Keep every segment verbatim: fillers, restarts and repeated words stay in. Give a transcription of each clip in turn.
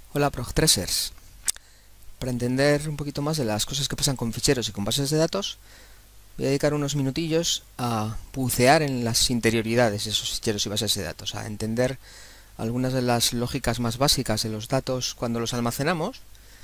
Hola Progtracers. Para entender un poquito más de las cosas que pasan con ficheros y con bases de datos, voy a dedicar unos minutillos a bucear en las interioridades de esos ficheros y bases de datos, a entender algunas de las lógicas más básicas de los datos cuando los almacenamos,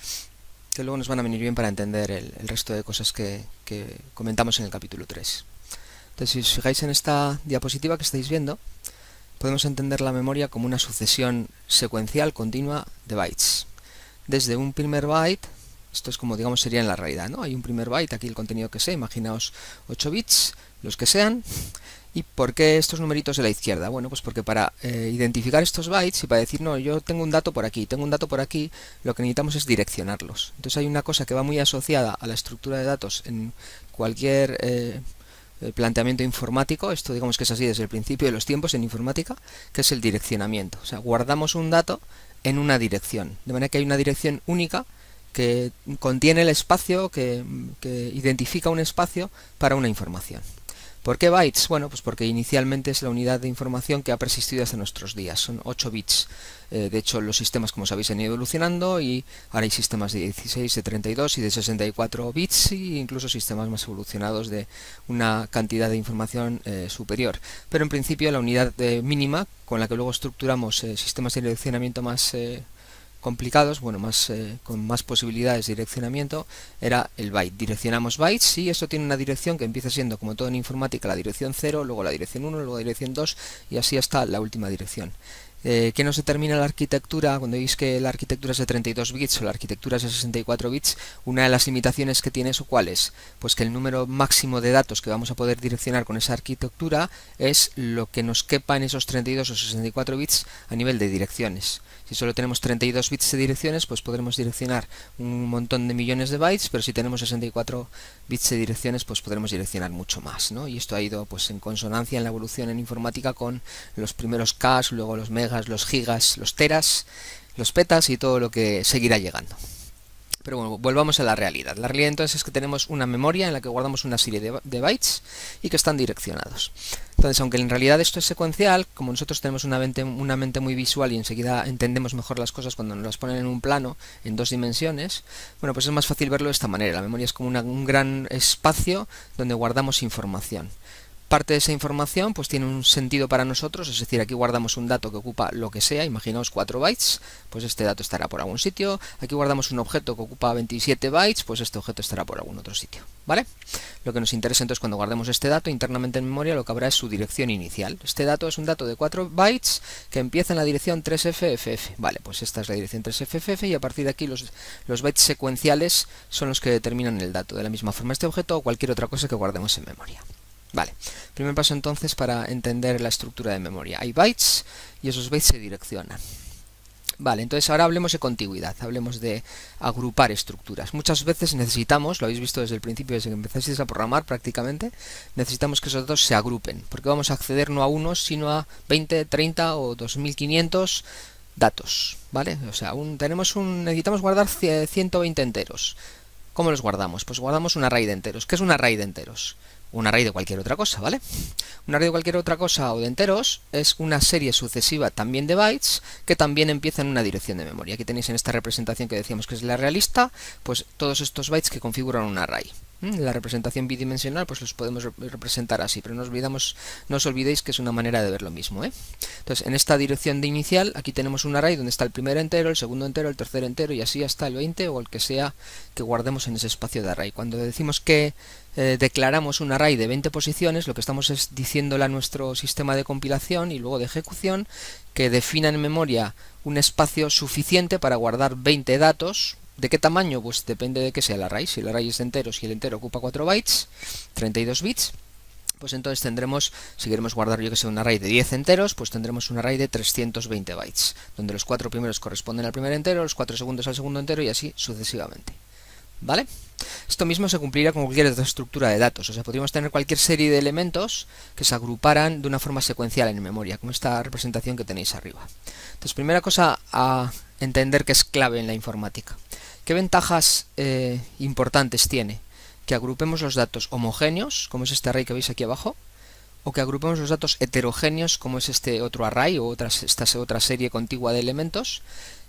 que luego nos van a venir bien para entender el, el resto de cosas que, que comentamos en el capítulo tres. Entonces, si os fijáis en esta diapositiva que estáis viendo, podemos entender la memoria como una sucesión secuencial continua de bytes. Desde un primer byte, esto es como digamos sería en la realidad, ¿no? Hay un primer byte, aquí el contenido que sea, imaginaos ocho bits, los que sean. ¿Y por qué estos numeritos de la izquierda? Bueno, pues porque para eh, identificar estos bytes y para decir, no, yo tengo un dato por aquí, tengo un dato por aquí, lo que necesitamos es direccionarlos. Entonces hay una cosa que va muy asociada a la estructura de datos en cualquier eh, planteamiento informático, esto digamos que es así desde el principio de los tiempos en informática, que es el direccionamiento. O sea, guardamos un dato en una dirección, de manera que hay una dirección única que contiene el espacio, que, que identifica un espacio para una información. ¿Por qué bytes? Bueno, pues porque inicialmente es la unidad de información que ha persistido hasta nuestros días. Son ocho bits. Eh, de hecho, los sistemas, como sabéis, han ido evolucionando y ahora hay sistemas de dieciséis, de treinta y dos y de sesenta y cuatro bits e incluso sistemas más evolucionados de una cantidad de información eh, superior. Pero en principio la unidad eh, mínima con la que luego estructuramos eh, sistemas de direccionamiento más eh, complicados, bueno, más eh, con más posibilidades de direccionamiento, era el byte. Direccionamos bytes y esto tiene una dirección que empieza siendo, como todo en informática, la dirección cero, luego la dirección uno, luego la dirección dos y así hasta la última dirección. Eh, ¿Qué nos determina la arquitectura? Cuando veis que la arquitectura es de treinta y dos bits o la arquitectura es de sesenta y cuatro bits, una de las limitaciones que tiene eso, ¿cuál es? Pues que el número máximo de datos que vamos a poder direccionar con esa arquitectura es lo que nos quepa en esos treinta y dos o sesenta y cuatro bits a nivel de direcciones. Si solo tenemos treinta y dos bits de direcciones, pues podremos direccionar un montón de millones de bytes, pero si tenemos sesenta y cuatro bits de direcciones, pues podremos direccionar mucho más, ¿no? Y esto ha ido pues en consonancia en la evolución en informática con los primeros K, luego los megas, los gigas, los teras, los petas y todo lo que seguirá llegando. Pero bueno, volvamos a la realidad. La realidad entonces es que tenemos una memoria en la que guardamos una serie de, de bytes y que están direccionados. Entonces, aunque en realidad esto es secuencial, como nosotros tenemos una mente, una mente muy visual y enseguida entendemos mejor las cosas cuando nos las ponen en un plano, en dos dimensiones, bueno, pues es más fácil verlo de esta manera. La memoria es como una, un gran espacio donde guardamos información. Parte de esa información pues tiene un sentido para nosotros, es decir, aquí guardamos un dato que ocupa lo que sea, imaginaos cuatro bytes, pues este dato estará por algún sitio. Aquí guardamos un objeto que ocupa veintisiete bytes, pues este objeto estará por algún otro sitio, ¿vale? Lo que nos interesa entonces cuando guardemos este dato internamente en memoria, lo que habrá es su dirección inicial. Este dato es un dato de cuatro bytes que empieza en la dirección tres F F F, vale, pues esta es la dirección tres F F F y a partir de aquí los, los bytes secuenciales son los que determinan el dato, de la misma forma este objeto o cualquier otra cosa que guardemos en memoria. Vale, primer paso entonces para entender la estructura de memoria. Hay bytes y esos bytes se direccionan. Vale, entonces ahora hablemos de contigüidad, hablemos de agrupar estructuras. Muchas veces necesitamos, lo habéis visto desde el principio, desde que empezáis a programar prácticamente, necesitamos que esos datos se agrupen, porque vamos a acceder no a unos, sino a veinte, treinta o dos mil quinientos datos, ¿vale? O sea, un, tenemos un, necesitamos guardar ciento veinte enteros. ¿Cómo los guardamos? Pues guardamos un array de enteros. ¿Qué es un array de enteros? Un array de cualquier otra cosa, ¿vale? Un array de cualquier otra cosa o de enteros es una serie sucesiva también de bytes que también empieza en una dirección de memoria. Aquí tenéis en esta representación que decíamos que es la realista, pues todos estos bytes que configuran un array. La representación bidimensional pues los podemos rep representar así, pero no, olvidamos, no os olvidéis que es una manera de ver lo mismo, ¿eh? Entonces, en esta dirección de inicial, aquí tenemos un array donde está el primer entero, el segundo entero, el tercer entero y así hasta el veinte o el que sea que guardemos en ese espacio de array. Cuando decimos que eh, declaramos un array de veinte posiciones, lo que estamos es diciéndole a nuestro sistema de compilación y luego de ejecución que defina en memoria un espacio suficiente para guardar veinte datos. ¿De qué tamaño? Pues depende de qué sea el array. Si el array es de enteros y el entero ocupa cuatro bytes, treinta y dos bits, pues entonces tendremos, si queremos guardar yo que sé un array de diez enteros, pues tendremos un array de trescientos veinte bytes, donde los cuatro primeros corresponden al primer entero, los cuatro segundos al segundo entero y así sucesivamente. ¿Vale? Esto mismo se cumplirá con cualquier otra estructura de datos, o sea, podríamos tener cualquier serie de elementos que se agruparan de una forma secuencial en memoria, como esta representación que tenéis arriba. Entonces, primera cosa a entender que es clave en la informática. ¿Qué ventajas eh, importantes tiene? Que agrupemos los datos homogéneos, como es este array que veis aquí abajo, o que agrupemos los datos heterogéneos, como es este otro array o otra, esta otra serie contigua de elementos,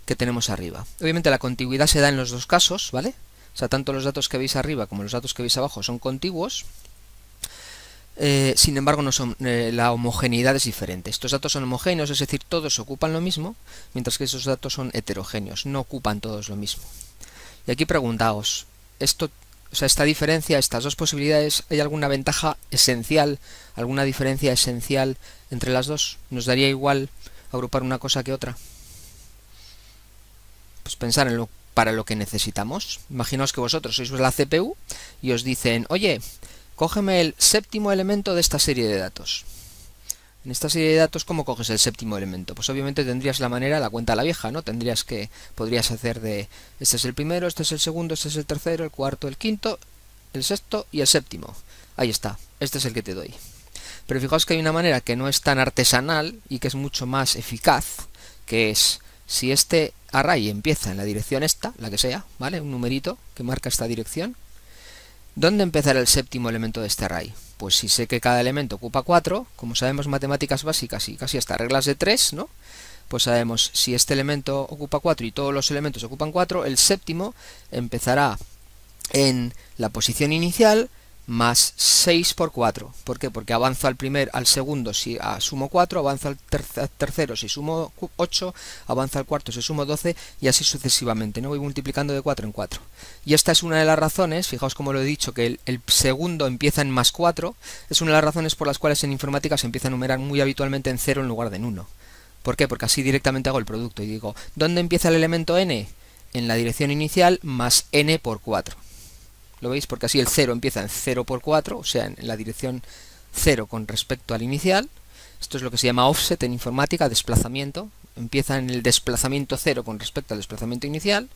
que tenemos arriba. Obviamente la contigüidad se da en los dos casos, ¿vale? O sea, tanto los datos que veis arriba como los datos que veis abajo son contiguos. Eh, sin embargo, no son, eh, la homogeneidad es diferente. Estos datos son homogéneos, es decir, todos ocupan lo mismo, mientras que esos datos son heterogéneos, no ocupan todos lo mismo. Y aquí preguntaos, esto, o sea, esta diferencia, estas dos posibilidades, ¿hay alguna ventaja esencial, alguna diferencia esencial entre las dos? ¿Nos daría igual agrupar una cosa que otra? Pues pensar en lo para lo que necesitamos. Imaginaos que vosotros sois la C P U y os dicen, oye, cógeme el séptimo elemento de esta serie de datos. En esta serie de datos, ¿cómo coges el séptimo elemento? Pues obviamente tendrías la manera, la cuenta a la vieja, ¿no? Tendrías que, podrías hacer de, este es el primero, este es el segundo, este es el tercero, el cuarto, el quinto, el sexto y el séptimo. Ahí está, este es el que te doy. Pero fijaos que hay una manera que no es tan artesanal y que es mucho más eficaz, que es, si este array empieza en la dirección esta, la que sea, ¿vale? Un numerito que marca esta dirección. ¿Dónde empezará el séptimo elemento de este array? Pues si sé que cada elemento ocupa cuatro, como sabemos matemáticas básicas y casi hasta reglas de tres, ¿no? Pues sabemos si este elemento ocupa cuatro y todos los elementos ocupan cuatro, el séptimo empezará en la posición inicial más seis por cuatro. ¿Por qué? Porque avanzo al primer, al segundo si ah, sumo cuatro, avanzo al tercer, tercero si sumo ocho, avanzo al cuarto si sumo doce y así sucesivamente, ¿no? Voy multiplicando de cuatro en cuatro. Y esta es una de las razones, fijaos como lo he dicho, que el, el segundo empieza en más cuatro, es una de las razones por las cuales en informática se empieza a numerar muy habitualmente en cero en lugar de en uno. ¿Por qué? Porque así directamente hago el producto y digo, ¿dónde empieza el elemento n? En la dirección inicial más n por cuatro. ¿Lo veis? Porque así el cero empieza en cero por cuatro, o sea, en la dirección cero con respecto al inicial. Esto es lo que se llama offset en informática, desplazamiento. Empieza en el desplazamiento cero con respecto al desplazamiento inicial.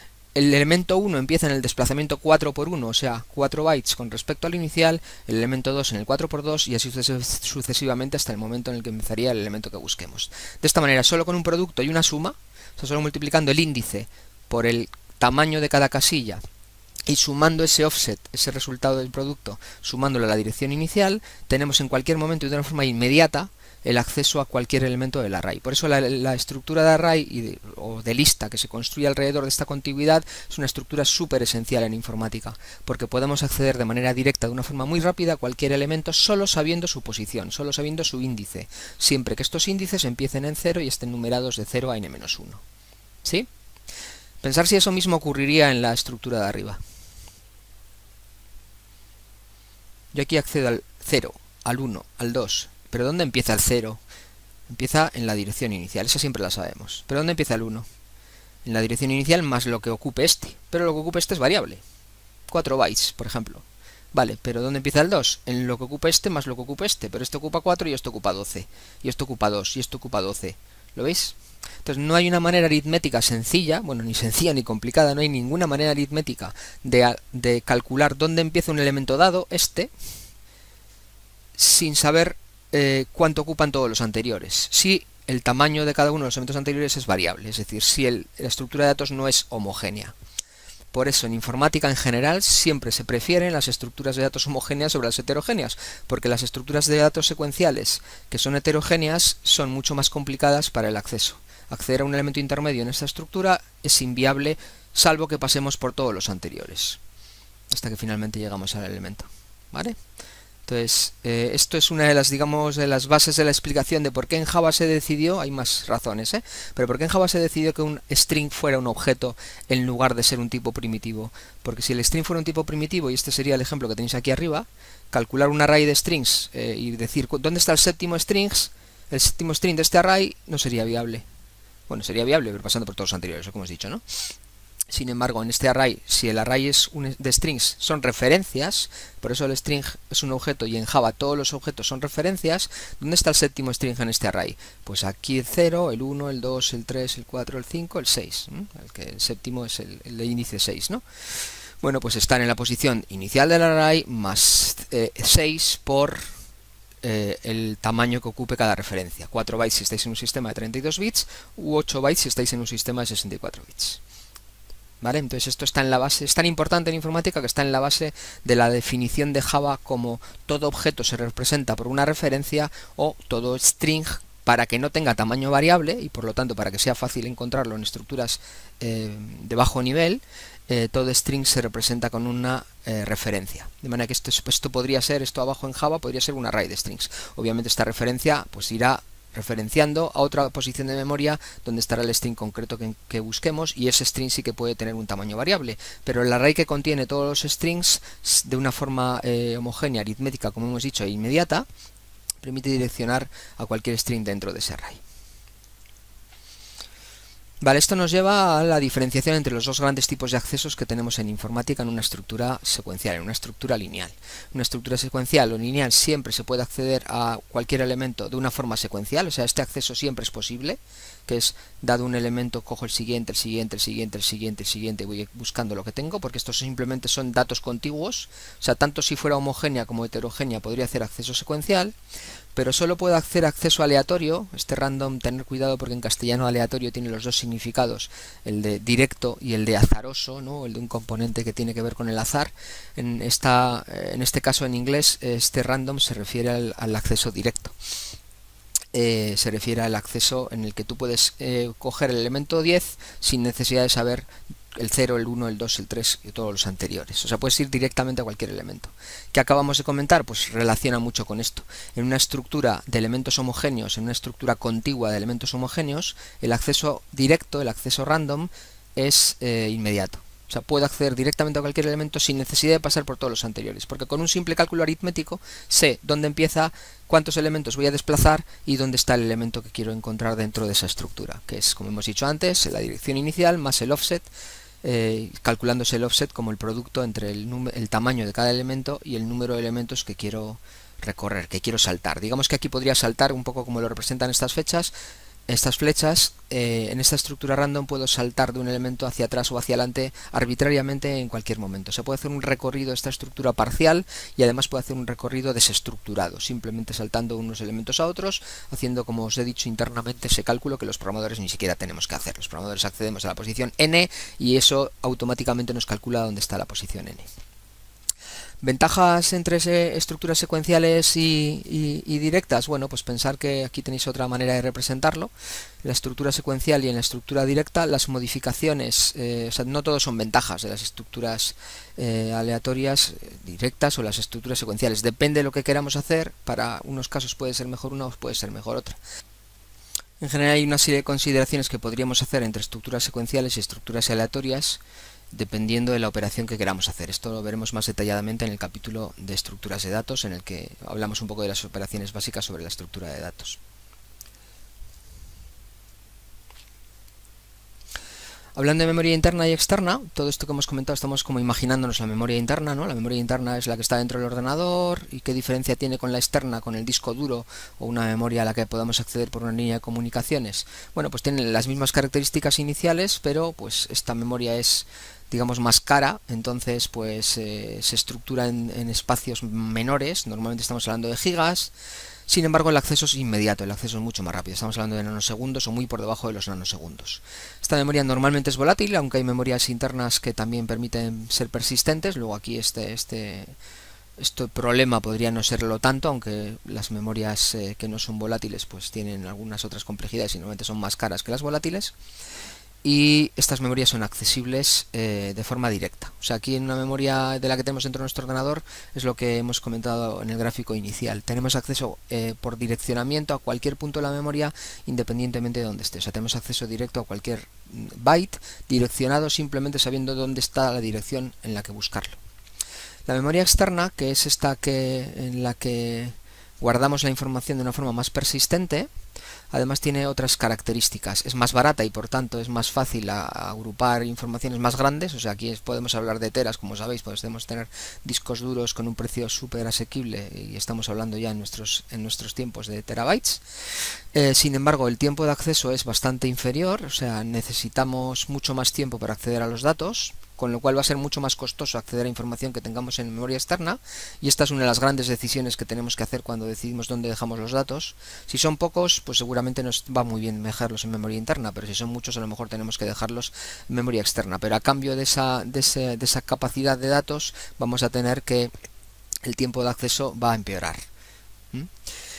El elemento uno empieza en el desplazamiento cuatro por uno, o sea, cuatro bytes con respecto al inicial. El elemento dos en el cuatro por dos y así sucesivamente hasta el momento en el que empezaría el elemento que busquemos. De esta manera, solo con un producto y una suma, o sea, solo multiplicando el índice por el tamaño de cada casilla, y sumando ese offset, ese resultado del producto, sumándolo a la dirección inicial, tenemos en cualquier momento y de una forma inmediata el acceso a cualquier elemento del array. Por eso la, la estructura de array y de, o de lista que se construye alrededor de esta contigüidad es una estructura súper esencial en informática, porque podemos acceder de manera directa, de una forma muy rápida, a cualquier elemento solo sabiendo su posición, solo sabiendo su índice, siempre que estos índices empiecen en cero y estén numerados de cero a n menos uno. ¿Sí? Pensar si eso mismo ocurriría en la estructura de arriba. Yo aquí accedo al cero, al uno, al dos, pero ¿dónde empieza el cero? Empieza en la dirección inicial, esa siempre la sabemos. ¿Pero dónde empieza el uno? En la dirección inicial más lo que ocupe este, pero lo que ocupe este es variable. cuatro bytes, por ejemplo. Vale, pero ¿dónde empieza el dos? En lo que ocupe este más lo que ocupe este, pero este ocupa cuatro y esto ocupa doce, y esto ocupa dos, y esto ocupa doce. ¿Lo veis? Entonces no hay una manera aritmética sencilla, bueno, ni sencilla ni complicada, no hay ninguna manera aritmética de, de calcular dónde empieza un elemento dado, este, sin saber eh, cuánto ocupan todos los anteriores. Si el tamaño de cada uno de los elementos anteriores es variable, es decir, si el, la estructura de datos no es homogénea. Por eso en informática en general siempre se prefieren las estructuras de datos homogéneas sobre las heterogéneas, porque las estructuras de datos secuenciales que son heterogéneas son mucho más complicadas para el acceso. Acceder a un elemento intermedio en esta estructura es inviable, salvo que pasemos por todos los anteriores, hasta que finalmente llegamos al elemento. ¿Vale? Entonces, eh, esto es una de las, digamos, de las bases de la explicación de por qué en Java se decidió, hay más razones, ¿eh? Pero por qué en Java se decidió que un string fuera un objeto en lugar de ser un tipo primitivo. Porque si el string fuera un tipo primitivo, y este sería el ejemplo que tenéis aquí arriba, calcular un array de strings eh, y decir dónde está el séptimo strings, el séptimo string de este array no sería viable. Bueno, sería viable, pero pasando por todos los anteriores, como hemos dicho, ¿no? Sin embargo, en este array, si el array es un de strings son referencias, por eso el string es un objeto y en Java todos los objetos son referencias, ¿dónde está el séptimo string en este array? Pues aquí el cero, el uno, el dos, el tres, el cuatro, el cinco, el seis, ¿no? El, que el séptimo es el, el de índice seis, ¿no? Bueno, pues están en la posición inicial del array más eh, seis por eh, el tamaño que ocupe cada referencia. cuatro bytes si estáis en un sistema de treinta y dos bits u ocho bytes si estáis en un sistema de sesenta y cuatro bits. ¿Vale? Entonces esto está en la base, es tan importante en informática que está en la base de la definición de Java como todo objeto se representa por una referencia o todo string para que no tenga tamaño variable y por lo tanto para que sea fácil encontrarlo en estructuras eh, de bajo nivel, eh, todo string se representa con una eh, referencia. De manera que esto, esto podría ser, esto abajo en Java podría ser un array de strings. Obviamente esta referencia pues irá referenciando a otra posición de memoria donde estará el string concreto que, que busquemos, y ese string sí que puede tener un tamaño variable, pero el array que contiene todos los strings de una forma eh, homogénea, aritmética, como hemos dicho, e inmediata, permite direccionar a cualquier string dentro de ese array. Vale, esto nos lleva a la diferenciación entre los dos grandes tipos de accesos que tenemos en informática en una estructura secuencial, en una estructura lineal. En una estructura secuencial o lineal siempre se puede acceder a cualquier elemento de una forma secuencial, o sea, este acceso siempre es posible, que es, dado un elemento, cojo el siguiente, el siguiente, el siguiente, el siguiente, el siguiente, y voy buscando lo que tengo, porque estos simplemente son datos contiguos, o sea, tanto si fuera homogénea como heterogénea podría hacer acceso secuencial, pero solo puedo hacer acceso aleatorio. Este random, tener cuidado porque en castellano aleatorio tiene los dos significados, el de directo y el de azaroso, ¿no? El de un componente que tiene que ver con el azar. En, esta, en este caso en inglés, este random se refiere al, al acceso directo. Eh, se refiere al acceso en el que tú puedes eh, coger el elemento diez sin necesidad de saber el cero, el uno, el dos, el tres y todos los anteriores. O sea, puedes ir directamente a cualquier elemento. ¿Qué acabamos de comentar? Pues relaciona mucho con esto. En una estructura de elementos homogéneos, en una estructura contigua de elementos homogéneos, el acceso directo, el acceso random, es eh, inmediato. O sea, puedo acceder directamente a cualquier elemento sin necesidad de pasar por todos los anteriores, porque con un simple cálculo aritmético sé dónde empieza, cuántos elementos voy a desplazar y dónde está el elemento que quiero encontrar dentro de esa estructura, que es, como hemos dicho antes, la dirección inicial más el offset, eh, calculándose el offset como el producto entre el, el tamaño de cada elemento y el número de elementos que quiero recorrer, que quiero saltar. Digamos que aquí podría saltar un poco como lo representan estas fechas, estas flechas. Eh, en esta estructura random puedo saltar de un elemento hacia atrás o hacia adelante arbitrariamente en cualquier momento. Se puede hacer un recorrido de esta estructura parcial y además puede hacer un recorrido desestructurado, simplemente saltando unos elementos a otros, haciendo, como os he dicho internamente, ese cálculo que los programadores ni siquiera tenemos que hacer. Los programadores accedemos a la posición n y eso automáticamente nos calcula dónde está la posición n. ¿Ventajas entre estructuras secuenciales y, y, y directas? Bueno, pues pensar que aquí tenéis otra manera de representarlo. En la estructura secuencial y en la estructura directa, las modificaciones, eh, o sea, no todos son ventajas de las estructuras eh, aleatorias eh, directas o las estructuras secuenciales. Depende de lo que queramos hacer. Para unos casos puede ser mejor una o puede ser mejor otra. En general hay una serie de consideraciones que podríamos hacer entre estructuras secuenciales y estructuras aleatorias, dependiendo de la operación que queramos hacer. Esto lo veremos más detalladamente en el capítulo de estructuras de datos, en el que hablamos un poco de las operaciones básicas sobre la estructura de datos. Hablando de memoria interna y externa, todo esto que hemos comentado estamos como imaginándonos la memoria interna, ¿no? La memoria interna es la que está dentro del ordenador, y qué diferencia tiene con la externa, con el disco duro o una memoria a la que podamos acceder por una línea de comunicaciones. Bueno, pues tienen las mismas características iniciales, pero pues esta memoria es, digamos, más cara, entonces pues eh, se estructura en, en espacios menores, normalmente estamos hablando de gigas. Sin embargo, el acceso es inmediato, el acceso es mucho más rápido, estamos hablando de nanosegundos o muy por debajo de los nanosegundos. Esta memoria normalmente es volátil, aunque hay memorias internas que también permiten ser persistentes. Luego aquí este, este, este problema podría no serlo tanto, aunque las memorias eh, que no son volátiles pues tienen algunas otras complejidades y normalmente son más caras que las volátiles. Y estas memorias son accesibles eh, de forma directa. O sea, aquí en una memoria de la que tenemos dentro de nuestro ordenador es lo que hemos comentado en el gráfico inicial. Tenemos acceso eh, por direccionamiento a cualquier punto de la memoria independientemente de dónde esté. O sea, tenemos acceso directo a cualquier byte direccionado simplemente sabiendo dónde está la dirección en la que buscarlo. La memoria externa, que es esta que, en la que guardamos la información de una forma más persistente, además tiene otras características. Es más barata y por tanto es más fácil a, a agrupar informaciones más grandes. O sea, aquí es, podemos hablar de teras, como sabéis, podemos tener discos duros con un precio súper asequible y estamos hablando ya en nuestros, en nuestros tiempos de terabytes. Eh, sin embargo, el tiempo de acceso es bastante inferior, o sea, necesitamos mucho más tiempo para acceder a los datos, con lo cual va a ser mucho más costoso acceder a información que tengamos en memoria externa, y esta es una de las grandes decisiones que tenemos que hacer cuando decidimos dónde dejamos los datos. Si son pocos, pues seguramente nos va muy bien dejarlos en memoria interna, pero si son muchos, a lo mejor tenemos que dejarlos en memoria externa. Pero a cambio de esa, de ese, de esa capacidad de datos, vamos a tener que el tiempo de acceso va a empeorar. ¿Mm?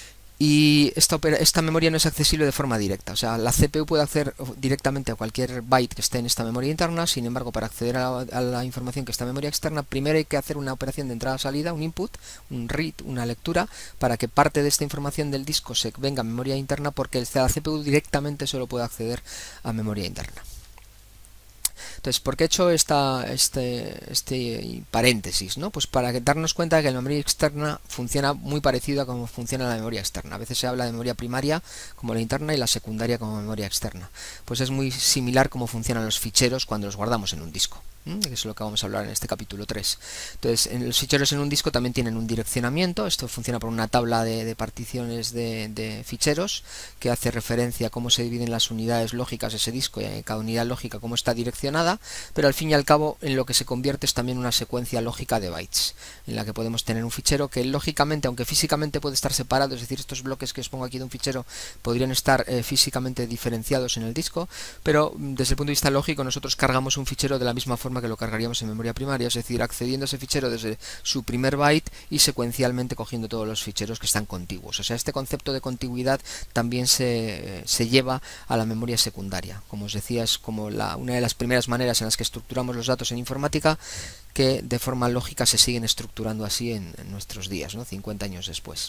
Y esta, esta memoria no es accesible de forma directa, o sea, la C P U puede acceder directamente a cualquier byte que esté en esta memoria interna. Sin embargo, para acceder a, a la información que está en memoria externa, primero hay que hacer una operación de entrada-salida, un input, un read, una lectura, para que parte de esta información del disco se venga a memoria interna, porque la C P U directamente solo puede acceder a memoria interna. Entonces, ¿por qué he hecho esta, este, este paréntesis? ¿no? Pues para darnos cuenta de que la memoria externa funciona muy parecido a cómo funciona la memoria externa. A veces se habla de memoria primaria como la interna y la secundaria como memoria externa. Pues es muy similar cómo funcionan los ficheros cuando los guardamos en un disco. ¿Mm? Que es lo que vamos a hablar en este capítulo tres. Entonces, en los ficheros en un disco también tienen un direccionamiento. Esto funciona por una tabla de, de particiones de, de ficheros que hace referencia a cómo se dividen las unidades lógicas de ese disco y en cada unidad lógica cómo está direccionada, pero al fin y al cabo en lo que se convierte es también una secuencia lógica de bytes, en la que podemos tener un fichero que lógicamente, aunque físicamente puede estar separado, es decir, estos bloques que os pongo aquí de un fichero podrían estar eh, físicamente diferenciados en el disco, pero desde el punto de vista lógico nosotros cargamos un fichero de la misma forma que lo cargaríamos en memoria primaria, es decir, accediendo a ese fichero desde su primer byte y secuencialmente cogiendo todos los ficheros que están contiguos. O sea, este concepto de contigüidad también se, se lleva a la memoria secundaria. Como os decía, es como la, una de las primeras maneras en las que estructuramos los datos en informática, que de forma lógica se siguen estructurando así en, en nuestros días, ¿no? cincuenta años después.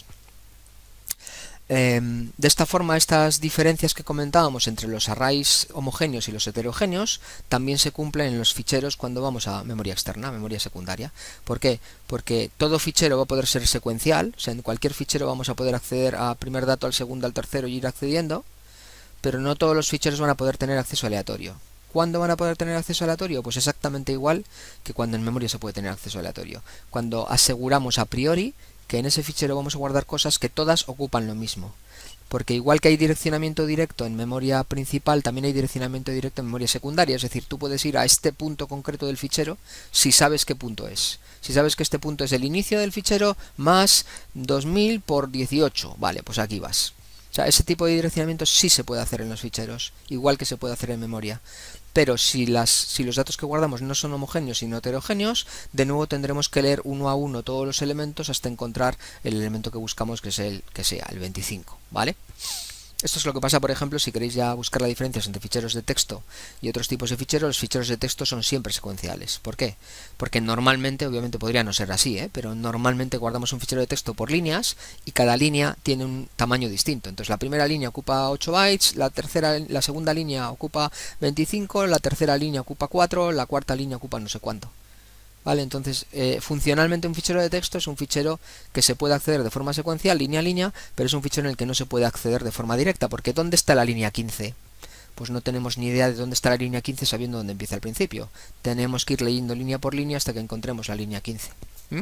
Eh, de esta forma, estas diferencias que comentábamos entre los arrays homogéneos y los heterogéneos también se cumplen en los ficheros cuando vamos a memoria externa, memoria secundaria. ¿Por qué? Porque todo fichero va a poder ser secuencial, o sea, en cualquier fichero vamos a poder acceder al primer dato, al segundo, al tercero y ir accediendo, pero no todos los ficheros van a poder tener acceso aleatorio. ¿Cuándo van a poder tener acceso aleatorio? Pues exactamente igual que cuando en memoria se puede tener acceso aleatorio. Cuando aseguramos a priori que en ese fichero vamos a guardar cosas que todas ocupan lo mismo. Porque igual que hay direccionamiento directo en memoria principal, también hay direccionamiento directo en memoria secundaria. Es decir, tú puedes ir a este punto concreto del fichero si sabes qué punto es. Si sabes que este punto es el inicio del fichero más dos mil por dieciocho. Vale, pues aquí vas. O sea, ese tipo de direccionamiento sí se puede hacer en los ficheros, igual que se puede hacer en memoria. Pero si, las, si los datos que guardamos no son homogéneos sino heterogéneos, de nuevo tendremos que leer uno a uno todos los elementos hasta encontrar el elemento que buscamos, que es el que sea el veinticinco, ¿vale? Esto es lo que pasa, por ejemplo, si queréis ya buscar las diferencias entre ficheros de texto y otros tipos de ficheros. Los ficheros de texto son siempre secuenciales. ¿Por qué? Porque normalmente, obviamente podría no ser así, ¿eh? pero normalmente guardamos un fichero de texto por líneas y cada línea tiene un tamaño distinto. Entonces la primera línea ocupa ocho bytes, la tercera, la segunda línea ocupa veinticinco, la tercera línea ocupa cuatro, la cuarta línea ocupa no sé cuánto. ¿Vale? Entonces, eh, funcionalmente un fichero de texto es un fichero que se puede acceder de forma secuencial, línea a línea, pero es un fichero en el que no se puede acceder de forma directa, porque ¿dónde está la línea quince? Pues no tenemos ni idea de dónde está la línea quince sabiendo dónde empieza el principio. Tenemos que ir leyendo línea por línea hasta que encontremos la línea quince. ¿Mm?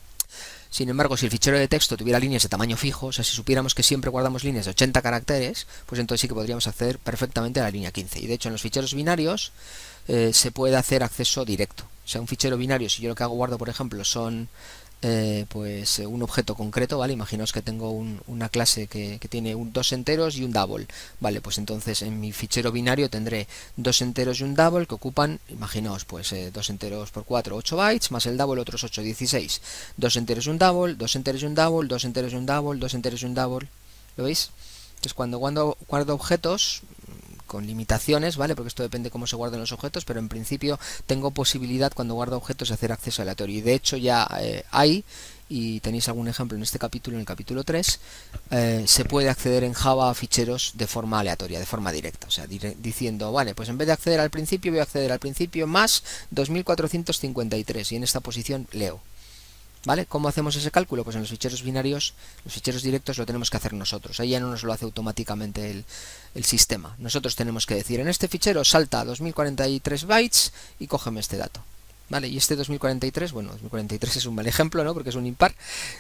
Sin embargo, si el fichero de texto tuviera líneas de tamaño fijo, o sea, si supiéramos que siempre guardamos líneas de ochenta caracteres, pues entonces sí que podríamos acceder perfectamente a la línea quince. Y de hecho, en los ficheros binarios eh, se puede hacer acceso directo. O sea, un fichero binario, si yo lo que hago guardo, por ejemplo, son eh, pues eh, un objeto concreto, ¿vale? Imaginaos que tengo un, una clase que, que tiene un, dos enteros y un double, ¿vale? Pues entonces en mi fichero binario tendré dos enteros y un double que ocupan, imaginaos, pues eh, dos enteros por cuatro, ocho bytes, más el double otros ocho, dieciséis. Dos enteros y un double, dos enteros y un double, dos enteros y un double, dos enteros y un double. ¿Lo veis? Entonces cuando guardo, guardo objetos con limitaciones, ¿vale? Porque esto depende de cómo se guarden los objetos, pero en principio tengo posibilidad cuando guardo objetos de hacer acceso aleatorio. Y de hecho ya eh, hay, y tenéis algún ejemplo en este capítulo, en el capítulo tres, eh, se puede acceder en Java a ficheros de forma aleatoria, de forma directa. O sea, diciendo, vale, pues en vez de acceder al principio, voy a acceder al principio más dos mil cuatrocientos cincuenta y tres, y en esta posición leo. ¿Vale? ¿Cómo hacemos ese cálculo? Pues en los ficheros binarios, los ficheros directos lo tenemos que hacer nosotros. Ahí ya no nos lo hace automáticamente el, el sistema. Nosotros tenemos que decir, en este fichero salta dos mil cuarenta y tres bytes y cógeme este dato. ¿Vale? Y este dos mil cuarenta y tres, bueno, dos mil cuarenta y tres es un mal ejemplo, ¿no? Porque es un impar,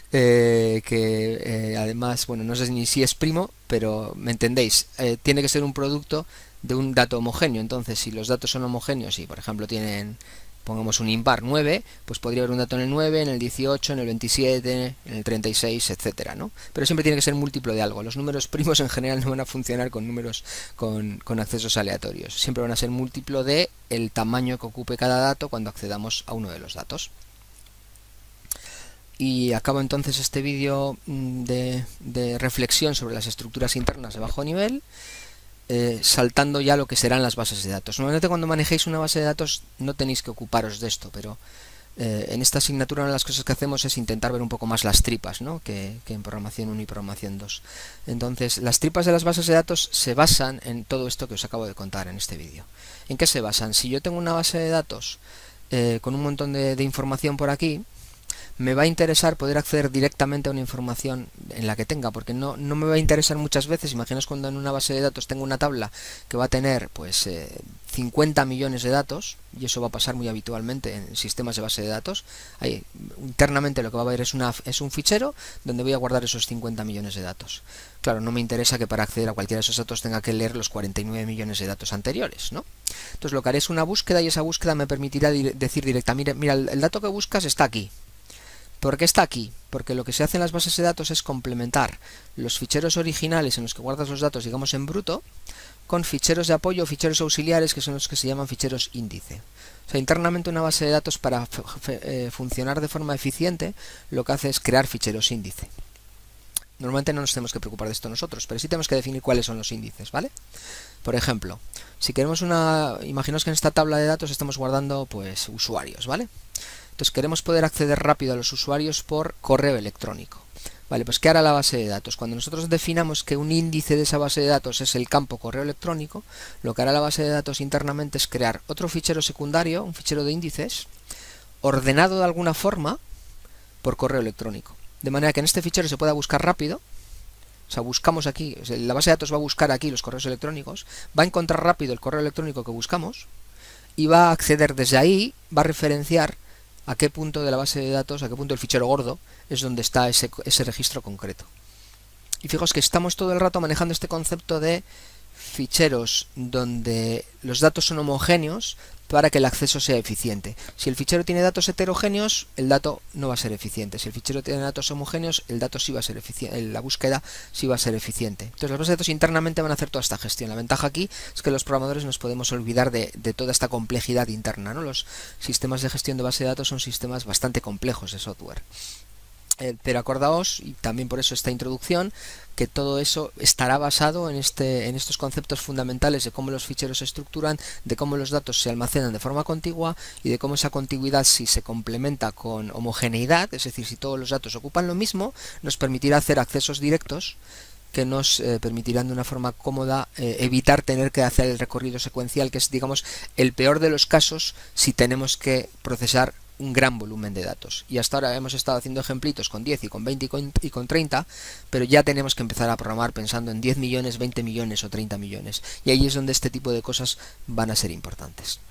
eh, que eh, además, bueno, no sé ni si es primo, pero me entendéis, eh, tiene que ser un producto de un dato homogéneo. Entonces, si los datos son homogéneos y, por ejemplo, tienen, pongamos un impar nueve, pues podría haber un dato en el nueve, en el dieciocho, en el veintisiete, en el treinta y seis, etcétera, ¿no? Pero siempre tiene que ser múltiplo de algo. Los números primos en general no van a funcionar con números con, con accesos aleatorios. Siempre van a ser múltiplo de el tamaño que ocupe cada dato cuando accedamos a uno de los datos. y acabo entonces este vídeo de, de reflexión sobre las estructuras internas de bajo nivel, eh, saltando ya lo que serán las bases de datos. Normalmente cuando manejéis una base de datos no tenéis que ocuparos de esto, pero eh, en esta asignatura una de las cosas que hacemos es intentar ver un poco más las tripas, ¿no? que, que en programación uno y programación dos. Entonces, las tripas de las bases de datos se basan en todo esto que os acabo de contar en este vídeo. ¿En qué se basan? Si yo tengo una base de datos eh, con un montón de, de información por aquí, me va a interesar poder acceder directamente a una información en la que tenga, porque no, no me va a interesar muchas veces. Imaginaos cuando en una base de datos tengo una tabla que va a tener pues eh, cincuenta millones de datos, y eso va a pasar muy habitualmente en sistemas de base de datos. Ahí, internamente lo que va a haber es, una, es un fichero donde voy a guardar esos cincuenta millones de datos. Claro, no me interesa que para acceder a cualquiera de esos datos tenga que leer los cuarenta y nueve millones de datos anteriores, ¿no? Entonces lo que haré es una búsqueda, y esa búsqueda me permitirá di decir directamente, mira, el, el dato que buscas está aquí. ¿Por qué está aquí? Porque lo que se hace en las bases de datos es complementar los ficheros originales en los que guardas los datos, digamos en bruto, con ficheros de apoyo o ficheros auxiliares, que son los que se llaman ficheros índice. O sea, internamente una base de datos, para eh, funcionar de forma eficiente, lo que hace es crear ficheros índice. Normalmente no nos tenemos que preocupar de esto nosotros, pero sí tenemos que definir cuáles son los índices, ¿vale? Por ejemplo, si queremos una... Imaginaos que en esta tabla de datos estamos guardando pues usuarios, ¿vale? Entonces queremos poder acceder rápido a los usuarios por correo electrónico. Vale, pues ¿qué hará la base de datos? Cuando nosotros definamos que un índice de esa base de datos es el campo correo electrónico, lo que hará la base de datos internamente es crear otro fichero secundario, un fichero de índices, ordenado de alguna forma por correo electrónico. De manera que en este fichero se pueda buscar rápido. O sea, buscamos aquí, o sea, la base de datos va a buscar aquí los correos electrónicos, va a encontrar rápido el correo electrónico que buscamos y va a acceder desde ahí, va a referenciar a qué punto de la base de datos, a qué punto del fichero gordo es donde está ese, ese registro concreto. Y fijaos que estamos todo el rato manejando este concepto de ficheros donde los datos son homogéneos para que el acceso sea eficiente. Si el fichero tiene datos heterogéneos, el dato no va a ser eficiente. Si el fichero tiene datos homogéneos, el dato sí va a ser eficiente, la búsqueda sí va a ser eficiente. Entonces las bases de datos internamente van a hacer toda esta gestión. La ventaja aquí es que los programadores nos podemos olvidar de, de toda esta complejidad interna, ¿no? Los sistemas de gestión de base de datos son sistemas bastante complejos de software. Eh, pero acordaos, y también por eso esta introducción, que todo eso estará basado en, este, en estos conceptos fundamentales de cómo los ficheros se estructuran, de cómo los datos se almacenan de forma contigua y de cómo esa contiguidad, si se complementa con homogeneidad, es decir, si todos los datos ocupan lo mismo, nos permitirá hacer accesos directos que nos eh, permitirán de una forma cómoda eh, evitar tener que hacer el recorrido secuencial, que es, digamos, el peor de los casos si tenemos que procesar un gran volumen de datos. Y hasta ahora hemos estado haciendo ejemplitos con diez y con veinte y con, y con treinta, pero ya tenemos que empezar a programar pensando en diez millones, veinte millones o treinta millones. Y ahí es donde este tipo de cosas van a ser importantes.